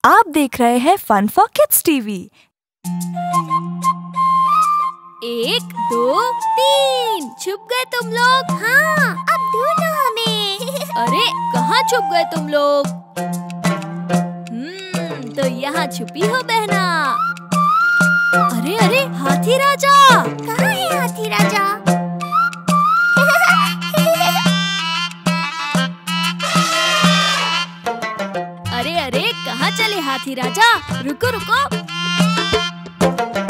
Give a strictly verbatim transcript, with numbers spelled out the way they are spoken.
आप देख रहे हैं फन फॉर किड्स टीवी। एक दो तीन, छुप गए तुम लोग। हाँ, अब ढूंढो हमें। अरे कहाँ छुप गए तुम लोग? हम्म, तो यहाँ छुपी हो बहना। अरे अरे हाथी राजा, कहाँ है हाथी राजा? अरे अरे कहाँ चले हाथी राजा? रुको रुको।